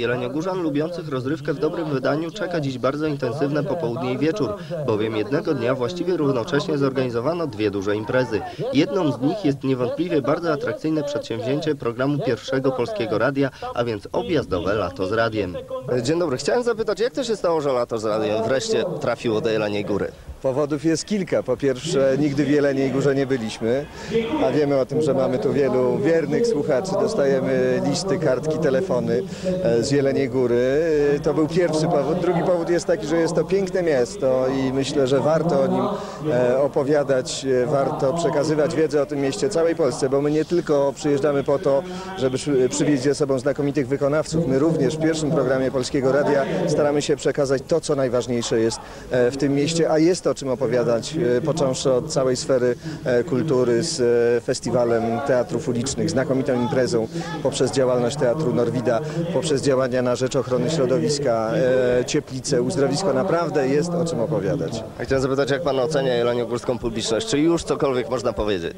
Jeleniogórzan lubiących rozrywkę w dobrym wydaniu czeka dziś bardzo intensywne popołudnie i wieczór, bowiem jednego dnia właściwie równocześnie zorganizowano dwie duże imprezy. Jedną z nich jest niewątpliwie bardzo atrakcyjne przedsięwzięcie programu Pierwszego Polskiego Radia, a więc objazdowe Lato z Radiem. Dzień dobry, chciałem zapytać, jak to się stało, że Lato z Radiem wreszcie trafiło do Jeleniej Góry? Powodów jest kilka. Po pierwsze, nigdy w Jeleniej Górze nie byliśmy, a wiemy o tym, że mamy tu wielu wiernych słuchaczy. Dostajemy listy, kartki, telefony z Jeleniej Góry. To był pierwszy powód. Drugi powód jest taki, że jest to piękne miasto i myślę, że warto o nim opowiadać, warto przekazywać wiedzę o tym mieście całej Polsce, bo my nie tylko przyjeżdżamy po to, żeby przywieźć ze sobą znakomitych wykonawców. My również w pierwszym programie Polskiego Radia staramy się przekazać to, co najważniejsze jest w tym mieście, a jest to o czym opowiadać, począwszy od całej sfery kultury z festiwalem teatrów ulicznych, znakomitą imprezą, poprzez działalność Teatru Norwida, poprzez działania na rzecz ochrony środowiska, Cieplice, uzdrowisko. Naprawdę jest o czym opowiadać. Chciałem zapytać, jak pan ocenia jeleniogórską publiczność? Czy już cokolwiek można powiedzieć?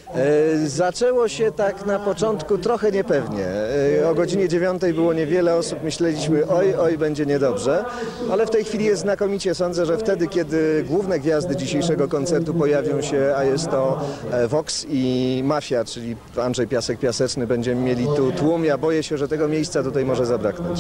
Zaczęło się tak na początku trochę niepewnie. O godzinie 9 było niewiele osób, myśleliśmy oj, będzie niedobrze, ale w tej chwili jest znakomicie. Sądzę, że wtedy, kiedy główne gwiazdy dzisiejszego koncertu pojawią się, a jest to Vox i Mafia, czyli Andrzej Piasek-Piaseczny, będziemy mieli tu tłum. Ja boję się, że tego miejsca tutaj może zabraknąć.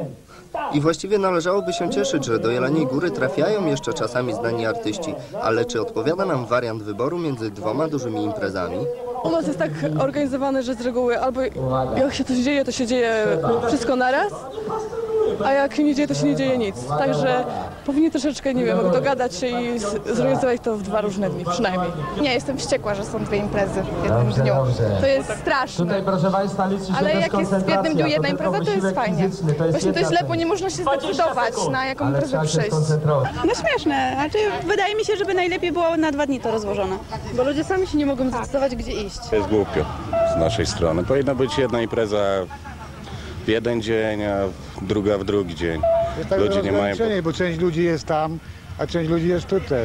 I właściwie należałoby się cieszyć, że do Jeleniej Góry trafiają jeszcze czasami znani artyści, ale czy odpowiada nam wariant wyboru między dwoma dużymi imprezami? U nas jest tak organizowane, że z reguły albo jak się coś dzieje, to się dzieje wszystko naraz, a jak się nie dzieje, to się nie dzieje nic. Także powinni troszeczkę, nie wiem, dogadać się i zorganizować to w dwa różne dni, przynajmniej. Nie, jestem wściekła, że są dwie imprezy w jednym dniu. To jest straszne. Tutaj, proszę Państwa, ale jak jest w jednym dniu jedna impreza, to jest fajnie. Właśnie to jest źle, bo nie można się zdecydować, na jaką imprezę przyjść. No śmieszne, znaczy wydaje mi się, żeby najlepiej było na 2 dni to rozłożone. Bo ludzie sami się nie mogą zdecydować, gdzie iść. To jest głupio z naszej strony. Powinna być jedna impreza w jeden dzień, a druga w drugi dzień. Ludzie nie mają... Bo część ludzi jest tam, a część ludzi jest tutaj.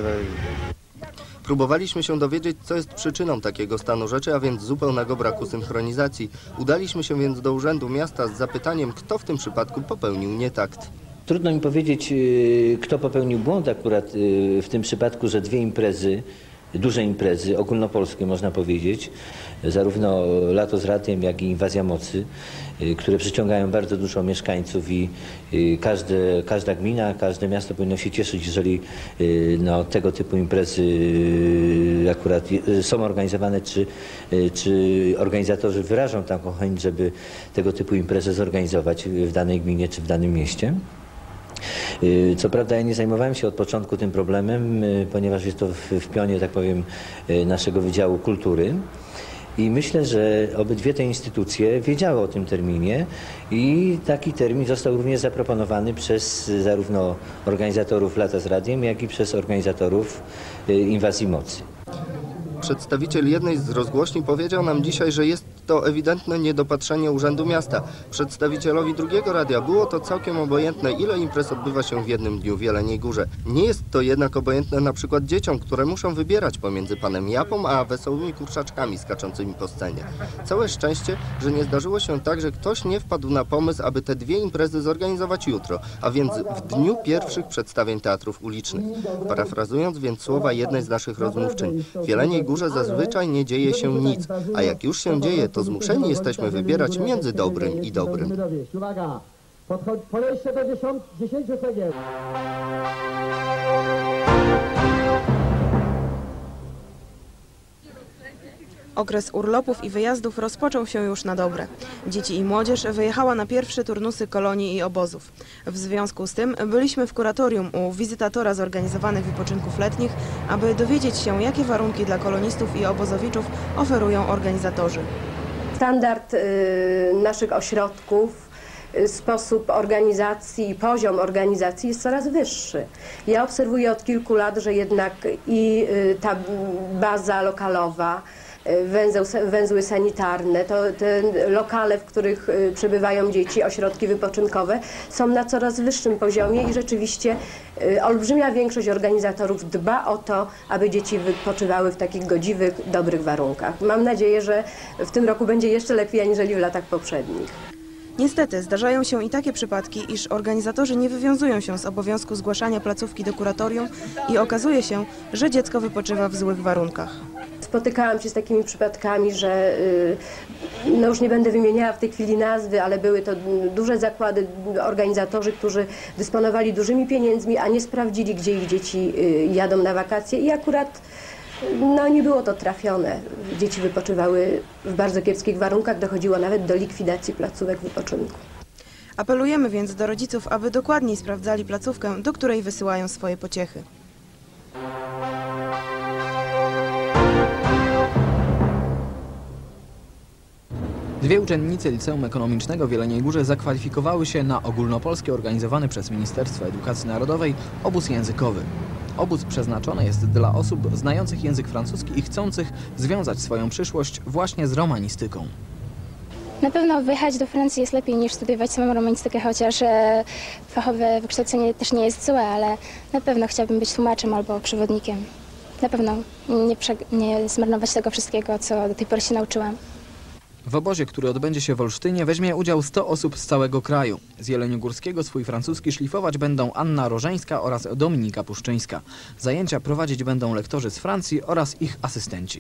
Próbowaliśmy się dowiedzieć, co jest przyczyną takiego stanu rzeczy, a więc zupełnego braku synchronizacji. Udaliśmy się więc do Urzędu Miasta z zapytaniem, kto w tym przypadku popełnił nietakt. Trudno mi powiedzieć, kto popełnił błąd akurat w tym przypadku, że dwie imprezy, duże imprezy, ogólnopolskie można powiedzieć, zarówno Lato z Radiem, jak i Inwazja Mocy, które przyciągają bardzo dużo mieszkańców i każda gmina, każde miasto powinno się cieszyć, jeżeli tego typu imprezy akurat są organizowane, czy organizatorzy wyrażą taką chęć, żeby tego typu imprezę zorganizować w danej gminie czy w danym mieście. Co prawda ja nie zajmowałem się od początku tym problemem, ponieważ jest to w pionie, tak powiem, naszego Wydziału Kultury. I myślę, że obydwie te instytucje wiedziały o tym terminie i taki termin został również zaproponowany przez zarówno organizatorów Lata z Radiem, jak i przez organizatorów Inwazji Mocy. Przedstawiciel jednej z rozgłośni powiedział nam dzisiaj, że jest to ewidentne niedopatrzenie Urzędu Miasta. Przedstawicielowi drugiego radia było to całkiem obojętne, ile imprez odbywa się w jednym dniu w Jeleniej Górze. Nie jest to jednak obojętne na przykład dzieciom, które muszą wybierać pomiędzy panem Japą a wesołymi kurczaczkami skaczącymi po scenie. Całe szczęście, że nie zdarzyło się tak, że ktoś nie wpadł na pomysł, aby te dwie imprezy zorganizować jutro, a więc w dniu pierwszych przedstawień teatrów ulicznych. Parafrazując więc słowa jednej z naszych rozmówczyń, w Jeleniej Górze zazwyczaj nie dzieje się nic, a jak już się dzieje, to zmuszeni jesteśmy wybierać między dobrym i dobrym. Uwaga, podejście do 10 cegieł. Okres urlopów i wyjazdów rozpoczął się już na dobre. Dzieci i młodzież wyjechała na pierwsze turnusy kolonii i obozów. W związku z tym byliśmy w kuratorium u wizytatora zorganizowanych wypoczynków letnich, aby dowiedzieć się, jakie warunki dla kolonistów i obozowiczów oferują organizatorzy. Standard naszych ośrodków, sposób organizacji i poziom organizacji jest coraz wyższy. Ja obserwuję od kilku lat, że jednak i ta baza lokalowa, węzły sanitarne, te lokale, w których przebywają dzieci, ośrodki wypoczynkowe są na coraz wyższym poziomie i rzeczywiście olbrzymia większość organizatorów dba o to, aby dzieci wypoczywały w takich godziwych, dobrych warunkach. Mam nadzieję, że w tym roku będzie jeszcze lepiej aniżeli w latach poprzednich. Niestety zdarzają się i takie przypadki, iż organizatorzy nie wywiązują się z obowiązku zgłaszania placówki do kuratorium i okazuje się, że dziecko wypoczywa w złych warunkach. Spotykałam się z takimi przypadkami, że no już nie będę wymieniała w tej chwili nazwy, ale były to duże zakłady, organizatorzy, którzy dysponowali dużymi pieniędzmi, a nie sprawdzili, gdzie ich dzieci jadą na wakacje i akurat no, nie było to trafione. Dzieci wypoczywały w bardzo kiepskich warunkach, dochodziło nawet do likwidacji placówek wypoczynku. Apelujemy więc do rodziców, aby dokładniej sprawdzali placówkę, do której wysyłają swoje pociechy. Dwie uczennice Liceum Ekonomicznego w Jeleniej Górze zakwalifikowały się na ogólnopolski organizowany przez Ministerstwo Edukacji Narodowej obóz językowy. Obóz przeznaczony jest dla osób znających język francuski i chcących związać swoją przyszłość właśnie z romanistyką. Na pewno wyjechać do Francji jest lepiej niż studiować samą romanistykę, chociaż fachowe wykształcenie też nie jest złe, ale na pewno chciałabym być tłumaczem albo przewodnikiem. Na pewno nie zmarnować tego wszystkiego, co do tej pory się nauczyłam. W obozie, który odbędzie się w Olsztynie, weźmie udział 100 osób z całego kraju. Z Jeleniogórskiego swój francuski szlifować będą Anna Rożeńska oraz Dominika Puszczyńska. Zajęcia prowadzić będą lektorzy z Francji oraz ich asystenci.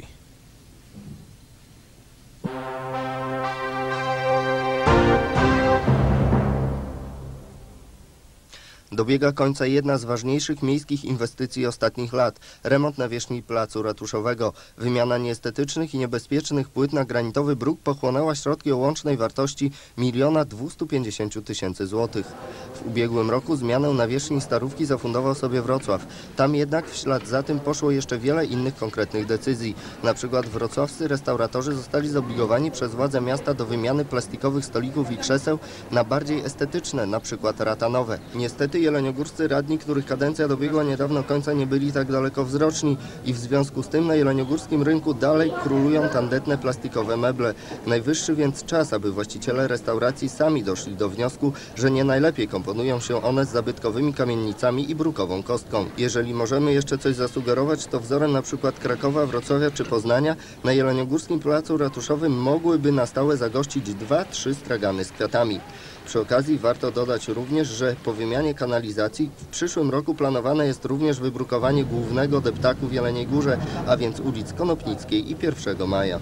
Dobiega końca jedna z ważniejszych miejskich inwestycji ostatnich lat – remont nawierzchni placu ratuszowego. Wymiana nieestetycznych i niebezpiecznych płyt na granitowy bruk pochłonęła środki o łącznej wartości 1 250 000 złotych. W ubiegłym roku zmianę nawierzchni Starówki zafundował sobie Wrocław. Tam jednak w ślad za tym poszło jeszcze wiele innych konkretnych decyzji. Na przykład wrocławscy restauratorzy zostali zobligowani przez władze miasta do wymiany plastikowych stolików i krzeseł na bardziej estetyczne, na przykład ratanowe. Niestety jeleniogórscy radni, których kadencja dobiegła niedawno końca, nie byli tak dalekowzroczni i w związku z tym na jeleniogórskim rynku dalej królują tandetne plastikowe meble. Najwyższy więc czas, aby właściciele restauracji sami doszli do wniosku, że nie najlepiej komponują się one z zabytkowymi kamienicami i brukową kostką. Jeżeli możemy jeszcze coś zasugerować, to wzorem na przykład Krakowa, Wrocławia czy Poznania na jeleniogórskim placu ratuszowym mogłyby na stałe zagościć 2-3 stragany z kwiatami. Przy okazji warto dodać również, że po wymianie kanalizacji w przyszłym roku planowane jest również wybrukowanie głównego deptaku w Jeleniej Górze, a więc ulic Konopnickiej i 1 Maja.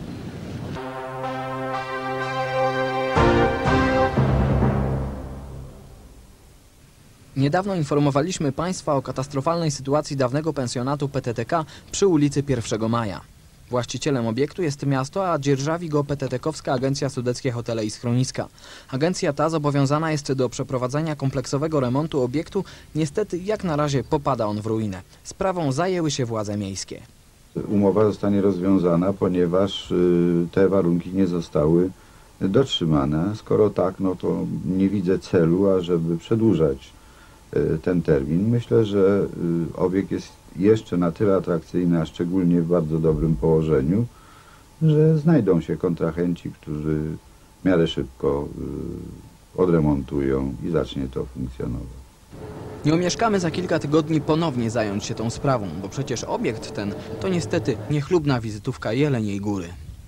Niedawno informowaliśmy Państwa o katastrofalnej sytuacji dawnego pensjonatu PTTK przy ulicy 1 Maja. Właścicielem obiektu jest miasto, a dzierżawi go PTTK-owska Agencja Sudeckie Hotele i Schroniska. Agencja ta zobowiązana jest do przeprowadzenia kompleksowego remontu obiektu. Niestety, jak na razie popada on w ruinę. Sprawą zajęły się władze miejskie. Umowa zostanie rozwiązana, ponieważ te warunki nie zostały dotrzymane. Skoro tak, no to nie widzę celu, ażeby przedłużać ten termin. Myślę, że obiekt jest jeszcze na tyle atrakcyjny, a szczególnie w bardzo dobrym położeniu, że znajdą się kontrahenci, którzy w miarę szybko odremontują i zacznie to funkcjonować. Nie omieszkamy za kilka tygodni ponownie zająć się tą sprawą, bo przecież obiekt ten to niestety niechlubna wizytówka Jeleniej Góry.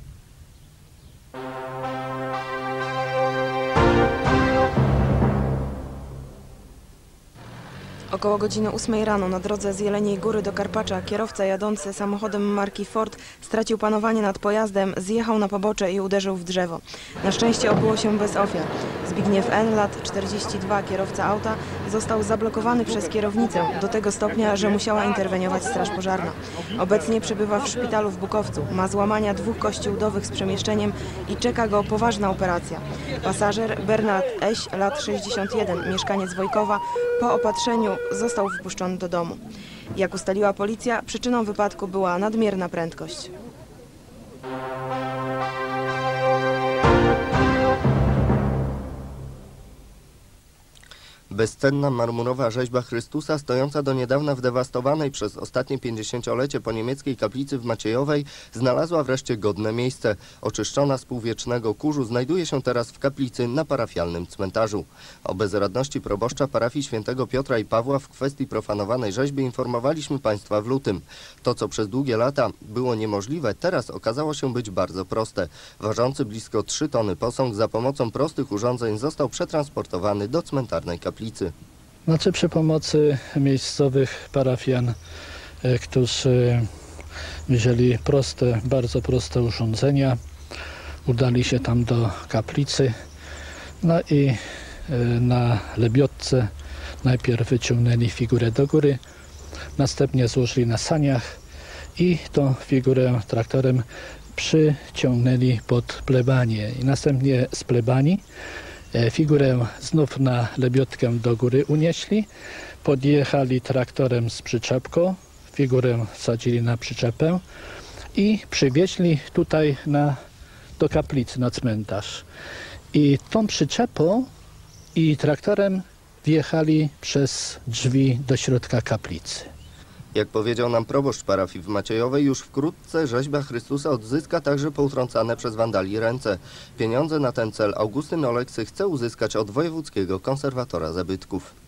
Około godziny 8 rano na drodze z Jeleniej Góry do Karpacza kierowca jadący samochodem marki Ford stracił panowanie nad pojazdem, zjechał na pobocze i uderzył w drzewo. Na szczęście obyło się bez ofiar. Zbigniew N., lat 42, kierowca auta, został zablokowany przez kierownicę do tego stopnia, że musiała interweniować straż pożarna. Obecnie przebywa w szpitalu w Bukowcu, ma złamania 2 kości udowych z przemieszczeniem i czeka go poważna operacja. Pasażer Bernard Eś, lat 61, mieszkaniec Wojkowa, po opatrzeniu został wpuszczony do domu. Jak ustaliła policja, przyczyną wypadku była nadmierna prędkość. Bezcenna marmurowa rzeźba Chrystusa, stojąca do niedawna w dewastowanej przez ostatnie 50-lecie po niemieckiej kaplicy w Maciejowej, znalazła wreszcie godne miejsce. Oczyszczona z półwiecznego kurzu znajduje się teraz w kaplicy na parafialnym cmentarzu. O bezradności proboszcza parafii świętego Piotra i Pawła w kwestii profanowanej rzeźby informowaliśmy Państwa w lutym. To, co przez długie lata było niemożliwe, teraz okazało się być bardzo proste. Ważący blisko 3 tony posąg za pomocą prostych urządzeń został przetransportowany do cmentarnej kaplicy. Znaczy przy pomocy miejscowych parafian, którzy wzięli bardzo proste urządzenia, udali się tam do kaplicy, no i na lebiotce najpierw wyciągnęli figurę do góry, następnie złożyli na saniach i tą figurę traktorem przyciągnęli pod plebanię i następnie z plebanii figurę znów na lebiotkę do góry unieśli, podjechali traktorem z przyczepką, figurę wsadzili na przyczepę i przywieźli tutaj do kaplicy, na cmentarz. I tą przyczepą i traktorem wjechali przez drzwi do środka kaplicy. Jak powiedział nam proboszcz parafii w Maciejowej, już wkrótce rzeźba Chrystusa odzyska także poutrącane przez wandali ręce. Pieniądze na ten cel Augustyn Oleksy chce uzyskać od wojewódzkiego konserwatora zabytków.